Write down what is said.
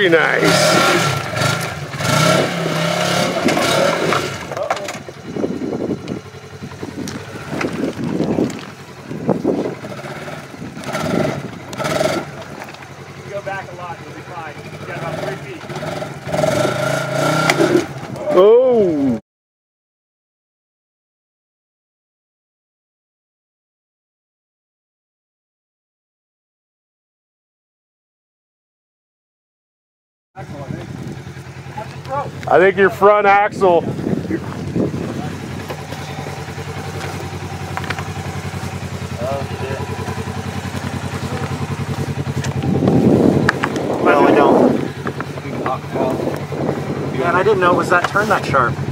Very nice. Back a lot, you'll be fine. You got about 3 feet. Oh! I think your front axle. Man, I didn't know it was that turn that sharp.